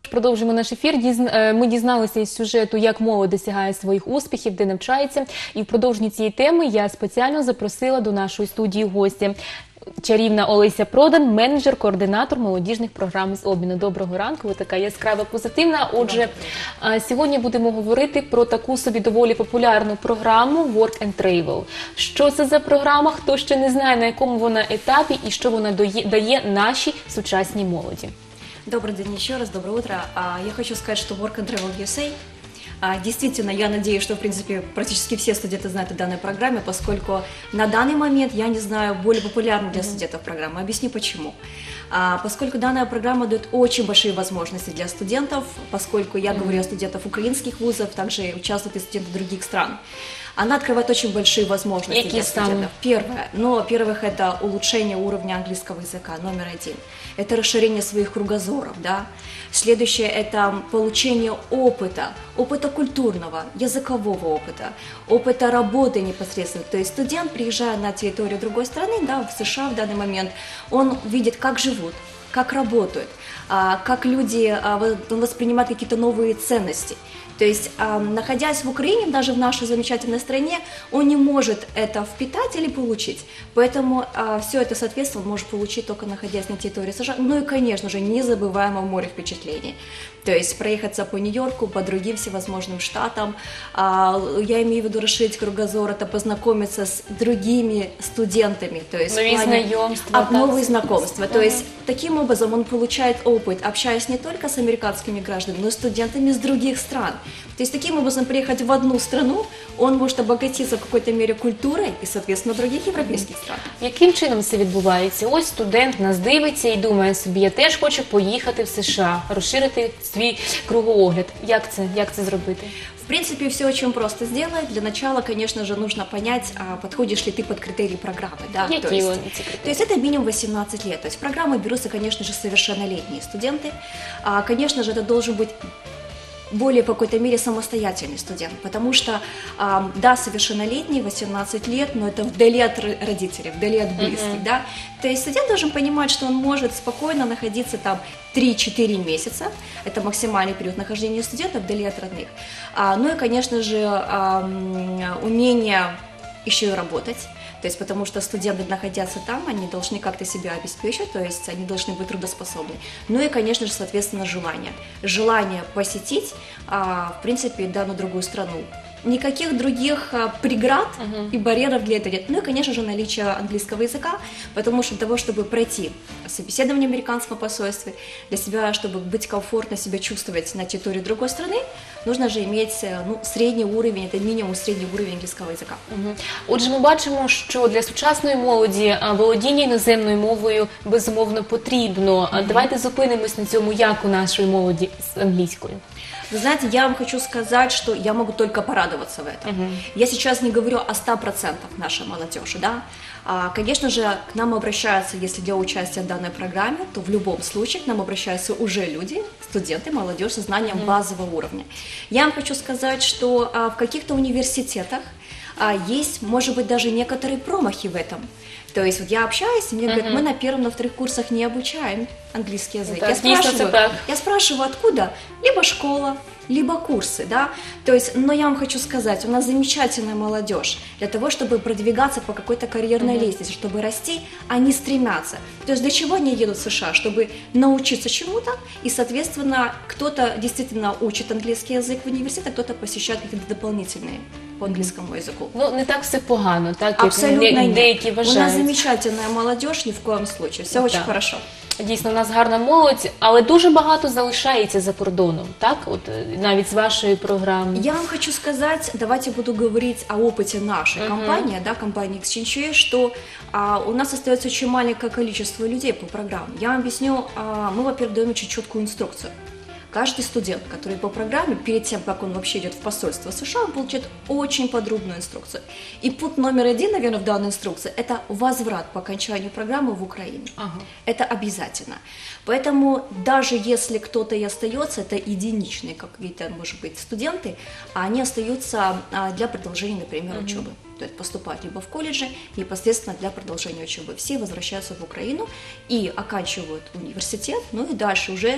Продовжуємо наш ефір. Ми дізналися із сюжету, як молодь досягає своїх успіхів, де навчається. І в продовженні цієї теми я спеціально запросила до нашої студії гості. Чарівна Олеся Продан, менеджер-координатор молодіжних програм з обміну. Доброго ранку, ви така яскрава, позитивна. Отже, сьогодні будемо говорити про таку собі доволі популярну програму Work and Travel. Що це за програма, хто ще не знає, на якому вона етапі і що вона дає нашій сучасній молоді. Добрый день еще раз, доброе утро. Я хочу сказать, что Work and Travel USA, действительно, я надеюсь, что, в принципе, практически все студенты знают о данной программе, поскольку на данный момент, я не знаю, более популярна для студентов программа. Объясню почему. Поскольку данная программа дает очень большие возможности для студентов, поскольку я говорю о студентах украинских вузов, также участвуют и студенты других стран. Она открывает очень большие возможности для студентов. Во-первых, это улучшение уровня английского языка, номер один. Это расширение своих кругозоров, да. Следующее – это получение опыта культурного, языкового опыта работы непосредственно. То есть студент, приезжая на территорию другой страны, да, в США в данный момент, он видит, как живут, как работают, как люди воспринимают какие-то новые ценности. То есть, находясь в Украине, даже в нашей замечательной стране, он не может это впитать или получить. Поэтому все это, соответственно, он может получить только находясь на территории США. Ну и, конечно же, незабываемое море впечатлений. То есть проехаться по Нью-Йорку, по другим всевозможным штатам. Я имею в виду расширить кругозор, это познакомиться с другими студентами. То есть новые знакомства. То есть таким образом он получает опыт, общаясь не только с американскими гражданами, но и студентами из других стран. То есть таким образом приехать в одну страну, он может обогатиться в какой-то мере культурой и, соответственно, других європейських стран. Яким чином це відбувається? Ось студент нас дивиться і думає собі, я теж хочу поїхати в США, розширити свій кругоогляд. Як це зробити? В принципе, все очень просто сделать. Для начала, конечно же, нужно понять, подходишь ли ты под критерии программы. Да? То есть это минимум 18 лет. То есть в программу берутся, конечно же, совершеннолетние студенты. Конечно же, это должен быть более в какой-то мере самостоятельный студент, потому что, да, совершеннолетний, 18 лет, но это вдали от родителей, вдали от близких, да, то есть студент должен понимать, что он может спокойно находиться там 3-4 месяца, это максимальный период нахождения студента вдали от родных, ну и, конечно же, умение еще и работать. То есть, потому что студенты, находятся там, они должны как-то себя обеспечить, то есть они должны быть трудоспособны. Ну и, конечно же, соответственно, желание. Желание посетить, в принципе, данную другую страну. Никаких других преград и барьеров для этого нет. Ну и, конечно же, наличие английского языка, потому что для того, чтобы пройти собеседование в американском посольстве, для себя, чтобы быть комфортно себя чувствовать на территории другой страны, нужно же иметь средний уровень, это минимум средний уровень англійського язика. Отже, ми бачимо, що для сучасної молоді володіння іноземною мовою безумовно потрібно. Давайте зупинимось на цьому, як у нашої молоді з англійською. Вы знаете, я вам хочу сказать, что я могу только порадоваться в этом. Я сейчас не говорю о 100% нашей молодежи, да. Конечно же, к нам обращаются, если для участия в данной программе, то в любом случае к нам обращаются уже люди, студенты, молодежь со знанием базового уровня. Я вам хочу сказать, что в каких-то университетах есть, может быть, даже некоторые промахи в этом. То есть вот я общаюсь, и мне говорят, мы на первом, на вторых курсах не обучаем английский язык. Я спрашиваю, откуда? Либо школа, либо курсы, да. То есть, но я вам хочу сказать, у нас замечательная молодежь. Для того, чтобы продвигаться по какой-то карьерной лестнице, чтобы расти, они стремятся. То есть для чего они едут в США? Чтобы научиться чему-то, и, соответственно, кто-то действительно учит английский язык в университете, а кто-то посещает какие-то дополнительные по английскому языку. Ну, не так все погано, так, абсолютно як деякі вважають. У нас замечательная молодежь, ни в коем случае, все очень хорошо. Дійсно, у нас гарна молодь, але дуже багато залишається за кордоном, так? От навіть з вашої програми. Я вам хочу сказать, давайте буду говорить о опыте нашей компании, да, компании Exchange, что у нас остается очень маленькое количество людей по программе. Я вам объясню, мы, во-первых, даем очень четкую инструкцию. Каждый студент, который по программе, перед тем, как он вообще идет в посольство США, он получит очень подробную инструкцию. И пункт номер 1, наверное, в данной инструкции – это возврат по окончанию программы в Украину. Это обязательно. Поэтому даже если кто-то и остается, это единичные какие-то, может быть, студенты, они остаются для продолжения, например, учебы. То есть поступать либо в колледже, непосредственно для продолжения учебы. Все возвращаются в Украину и оканчивают университет, ну и дальше уже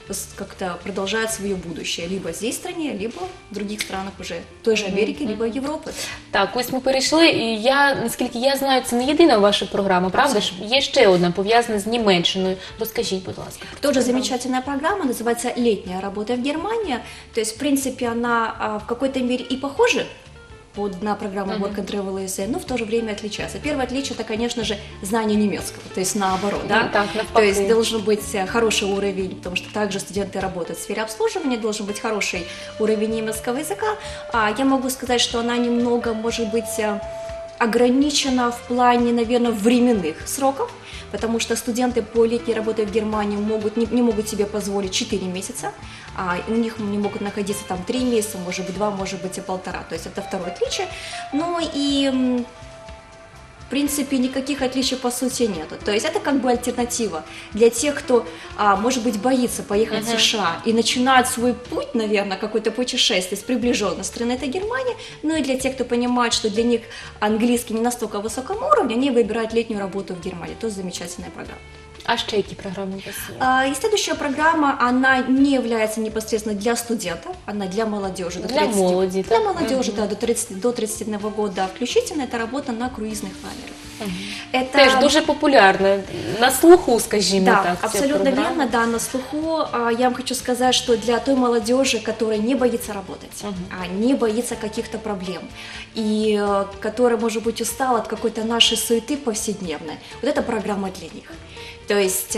как-то продолжают свое будущее либо здесь в стране, либо в других странах уже, той же Америки, либо Європи. Так, ось ми перейшли, і наскільки я знаю, це не єдина ваша програма, правда ж? Є ще одна, пов'язана з Німеччиною. Розкажіть, будь ласка. Тоже замечательная программа, называется «Летняя работа в Германии». То есть, в принципе, она в какой-то мере и похожа на программу Work and Travel USA, но в то же время отличается. Первое отличие – это, конечно же, знание немецкого, то есть наоборот, да? Так, то есть должен быть хороший уровень, потому что также студенты работают в сфере обслуживания, должен быть хороший уровень немецкого языка. Я могу сказать, что она немного, может быть, ограничена в плане, наверное, временных сроков, потому что студенты по летней работе в Германии не могут себе позволить 4 месяца, у них не могут находиться там 3 месяца, может быть 2, может быть и 1,5, то есть это второе отличие. Ну и в принципе никаких отличий по сути нету, то есть это как бы альтернатива для тех, кто, может быть, боится поехать в США и начинает свой путь, наверное, какое-то путешествие с приближенной страны, это Германия, ну и для тех, кто понимает, что для них английский не настолько высоком уровне, они выбирают летнюю работу в Германии, тоже замечательная программа. А ще які программы у вас есть? И следующая программа, она не является непосредственно для студентов, она для молодежи. Для молоді, для молодежи, да, до 31 года включительно, это работа на круизных лайнерах. Это теж дуже популярна, на слуху, скажімо да, так. абсолютно верно, да, на слуху. Я вам хочу сказать, что для той молодежи, которая не боится работать, не боится каких-то проблем, и которая, может быть, устала от какой-то нашей суеты повседневной, вот эта программа для них. То есть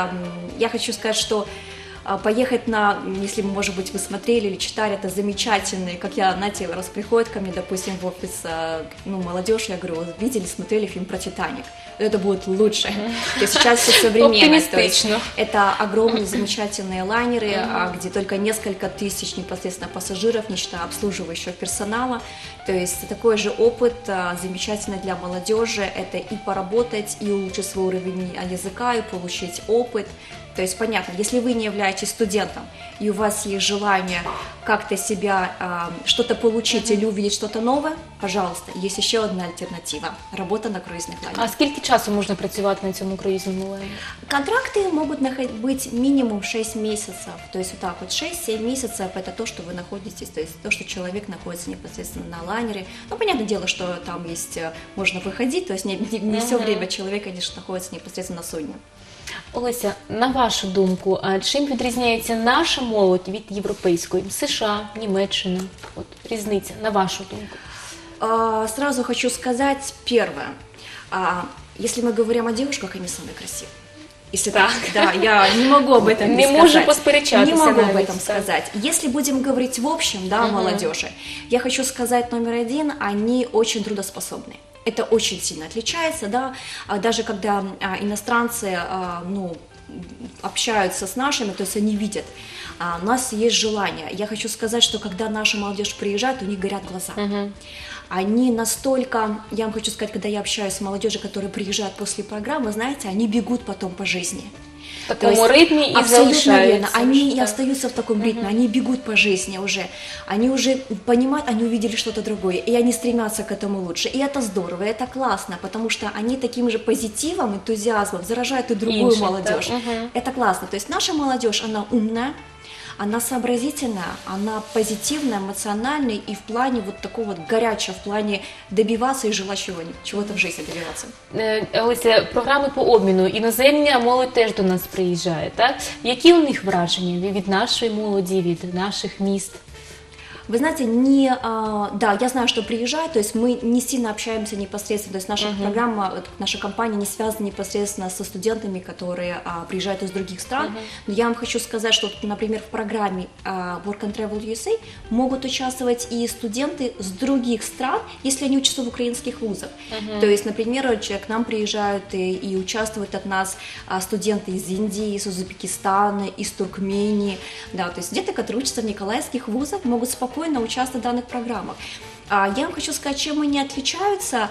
я хочу сказать, что поехать если, может быть, вы смотрели или читали, это замечательные, как знаете, раз приходят ко мне, допустим, в офис, молодежь, я говорю, видели, смотрели фильм про «Титаник», это будет лучше. То есть сейчас все современно. Это огромные замечательные лайнеры, где только несколько тысяч непосредственно пассажиров, не считая обслуживающего персонала. То есть такой же опыт замечательный для молодежи, это и поработать, и улучшить свой уровень языка, и получить опыт. То есть, понятно, если вы не являетесь студентом, и у вас есть желание как-то себя, что-то получить или увидеть что-то новое, пожалуйста, есть еще одна альтернатива – работа на круизных лайнерах. А скільки часу можна працювати на цьому круїзному лайнері? Контракты могут быть минимум 6 месяцев, то есть вот так вот 6-7 месяцев – это то, что вы находитесь, то есть то, что человек находится непосредственно на лайнере. Ну, понятное дело, что там есть, можно выходить, то есть не все время человек, конечно, находится непосредственно на судне. Олеся, на вашу думку, чим відрізняється наша молодь від європейської? США, Німеччина, от різниця, на вашу думку? Сразу хочу сказать первое. Если мы говорим о девушках, они самые красивые. Если так, да, я не могу об этом не сказать. Не можу посперечатися. Не могу об этом сказать. Если будем говорить в общем, да, о молодежи, я хочу сказать номер один, они очень трудоспособны. Это очень сильно отличается, да, даже когда иностранцы, общаются с нашими, то есть они видят, у нас есть желание. Я хочу сказать, что когда наша молодежь приезжает, у них горят глаза. Они настолько, я вам хочу сказать, когда я общаюсь с молодежью, которая приезжает после программы, знаете, они бегут потом по жизни. В таком ритме и абсолютно верно. Они и остаются в таком ритме, они бегут по жизни уже. Они уже понимают, они увидели что-то другое, и они стремятся к этому лучше. И это здорово, это классно, потому что они таким же позитивом, энтузиазмом заражают и другую молодежь. Это классно. То есть наша молодежь, она умная, она сообразительная, она позитивная, эмоциональная и в плане вот такого вот горячего, в плане добиваться и желать чего-то в жизни добиваться. Олеся, програми по обміну, іноземна молодь теж до нас приїжджає, так? Які у них враження від нашої молоді, від наших міст? Вы знаете, да, я знаю, что приезжают, то есть мы не сильно общаемся непосредственно, то есть наша программа, наша компания не связана непосредственно со студентами, которые приезжают из других стран, но я вам хочу сказать, что, например, в программе Work and Travel USA могут участвовать и студенты с других стран, если они учатся в украинских вузах. То есть, например, к нам приезжают и участвуют от нас студенты из Индии, из Узбекистана, из Туркмении, да, то есть дети, которые учатся в николаевских вузах, могут спокойно участвовать в данных программах. Я вам хочу сказать, чем они отличаются.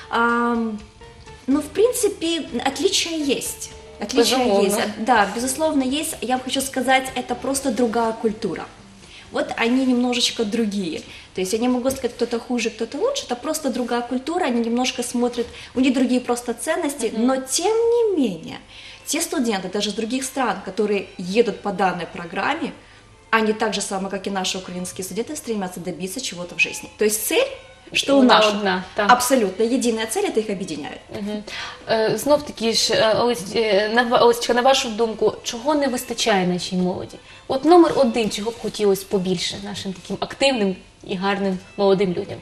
В принципе, отличия есть. Да, безусловно, есть. Я вам хочу сказать, это просто другая культура. Вот они немножечко другие. То есть я не могу сказать, кто-то хуже, кто-то лучше, это просто другая культура, они немножко смотрят, у них другие просто ценности, но те студенты даже с других стран, которые едут по данной программе, они так же самое, как и наши украинские студенты, стремятся добиться чего-то в жизни. То есть цель, что у Вона нас одна, так. абсолютно единая цель, это их объединяет. Знов таки ж, Олесечка, на вашу думку, чого не вистачає нашій молоді? От номер один, чого б хотілося побільше нашим таким активним і гарним молодим людям?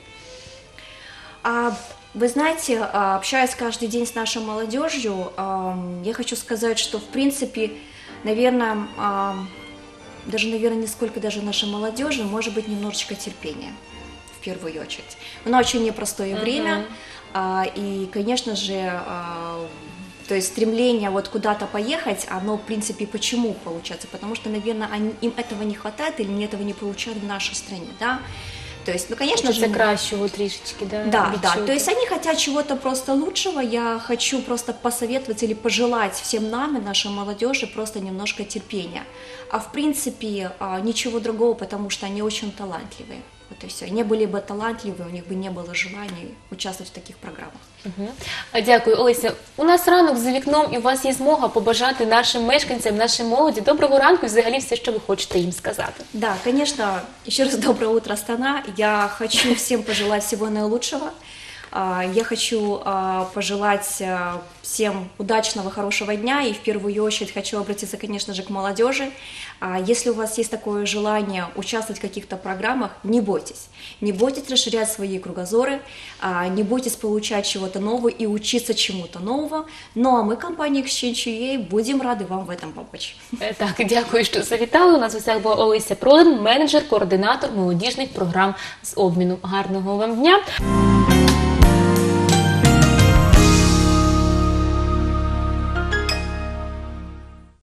Вы знаете, общаясь каждый день с нашей молодежью, я хочу сказать, что в принципе, наверное, не сколько даже нашей молодежи, может быть, немножечко терпения, в первую очередь. У нас очень непростое время, и, конечно же, то есть стремление вот куда-то поехать, оно, в принципе, почему получается? Потому что, наверное, им этого не хватает или они этого не получают в нашей стране, да? То есть, ну, конечно же... Це кращого трішечки, да? Да, відчути. то есть они хотят чего-то просто лучшего. Я хочу просто посоветовать или пожелать всем нам и нашей молодежи просто немножко терпения. А в принципе ничего другого, потому что они очень талантливые. Вот и все. Не были бы талантливые, у них бы не было желания участвовать в таких программах. Дякую, Олеся. У нас ранок за вікном, і у вас є змога побажати нашим мешканцям, нашій молоді доброго ранку і взагалі все, що ви хочете їм сказати. Да, конечно, еще раз доброе утро, страна. Я хочу всем пожелать всего наилучшего. Я хочу пожелать всем удачного, хорошего дня, и в первую очередь хочу обратиться, конечно же, к молодежи. Если у вас есть такое желание участвовать в каких-то программах, не бойтесь. Не бойтесь расширять свои кругозоры, не бойтесь получать чего-то нового и учиться чему-то нового. Ну а мы, компания Exchange.ua, будем рады вам в этом помочь. Так, дякую, що завітали. У нас в гостях була Олеся Продан, менеджер, координатор молодіжних програм з обміну. Гарного вам дня!